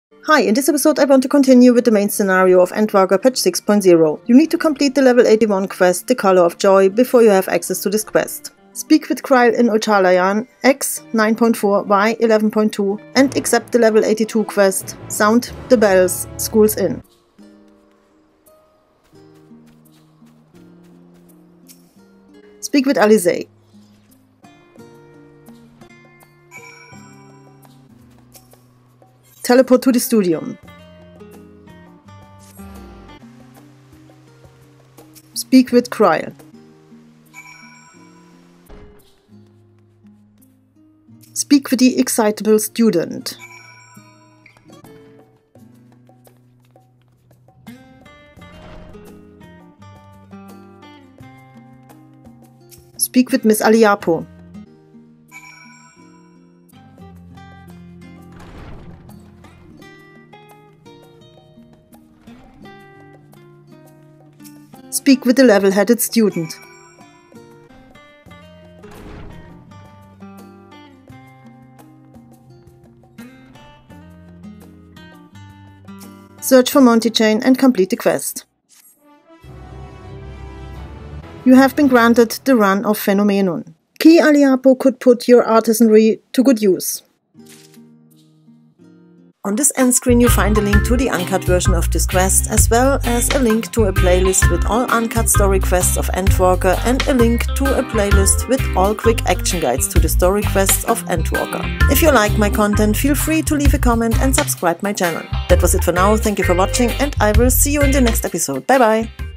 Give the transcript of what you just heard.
Hi, in this episode I want to continue with the main scenario of Endwalker patch 6.0. You need to complete the level 81 quest, The Color of Joy, before you have access to this quest. Speak with Krile in Ojalayan, X 9.4, Y 11.2 and accept the level 82 quest, Sound the Bells, School's Inn. Speak with Alisaie. Teleport to the Studium. Speak with Krile. Speak with the excitable student. Speak with Miss Aliapo. Speak with the level-headed student. Search for Monty Chain and complete the quest. You have been granted the run of Phenomenon. Key Aliapo could put your artisanry to good use. On this end screen you find a link to the uncut version of this quest, as well as a link to a playlist with all uncut story quests of Endwalker and a link to a playlist with all quick action guides to the story quests of Endwalker. If you like my content, feel free to leave a comment and subscribe my channel. That was it for now, thank you for watching and I will see you in the next episode. Bye bye!